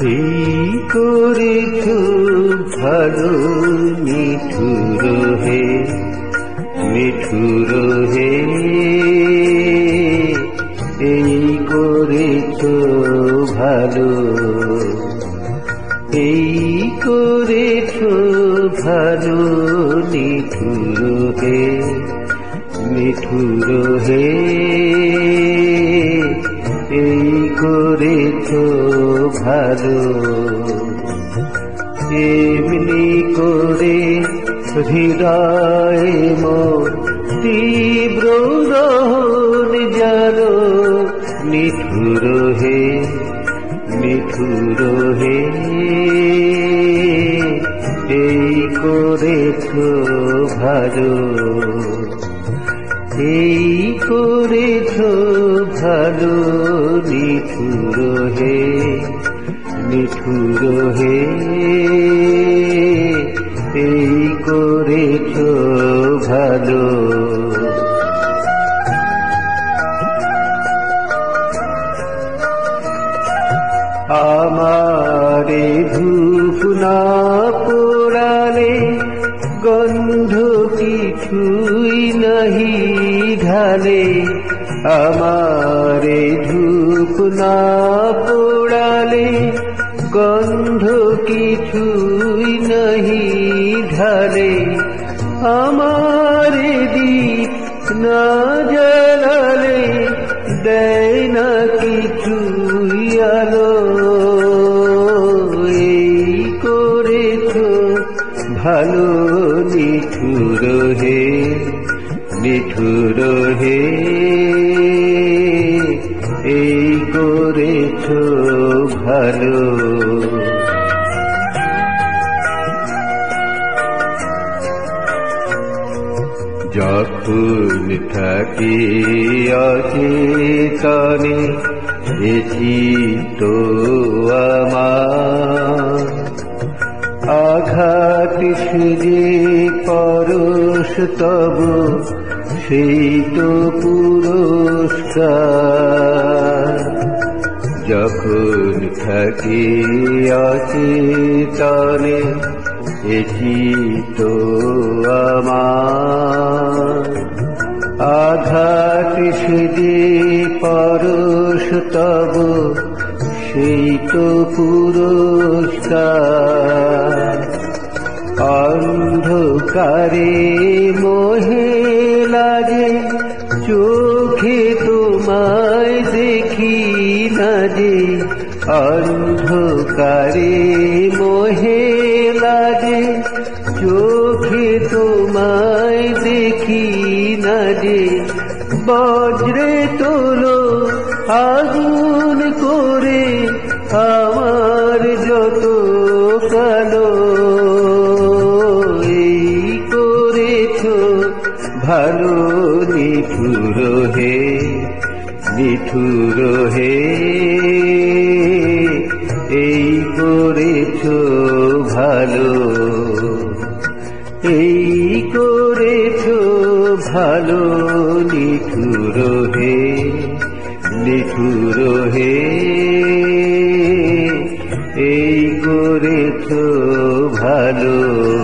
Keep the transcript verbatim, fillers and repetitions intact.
এই করেছ ভালো নিঠুর হে, নিঠুর হে, এই করেছ ভালো, এই করেছ ভালো নিঠুর হে, নিঠুর হে, এই করেছ ভালো। এমনি করে হৃদয় মোর তীব্র রোহন জানো, নিঠুর হে, নিঠুর হে, এই করেছ ভালো, এই করেছ ভালো নিঠুর হে, নিঠুর হে, এই করেছ ভালো। আমারে ধূপ না পোড়ালে গন্ধ কিছুই নাহি ঢালে, আমারে ধূপ না পোড়ালে গন্ধ কিছুই নাহি ঢালে, আমারে দীপ না জ্বালালে দেয় না কিছুই আলো, এই করেছ ভালো নিঠুর হে, নিঠুর হে, এই করেছ ভালো। যখন থাকি অচেতনে এছি তো আমার, আঘাত সুজে পরশ তব সেই তো পুরস্কার। যখন থাকি অচেতনে এছি তো আমার, আঘাত সুজে পরশ তব সেই তো পুরস্কার। অন্ধকারে মোহে লাগে চোখে তোমায় দেখি না যে, অন্ধকারে মোহে লাগে চোখে তোমায় দেখি না যে, বজ্রে তোলো আগুন করে আমার যত কালো, এই করেছ ভালো নিঠুর হে, নিঠুর হে, এই করেছ ভালো, এই করেছ ভালো নিঠুর হে, নিঠুর হে, এই করেছ ভালো।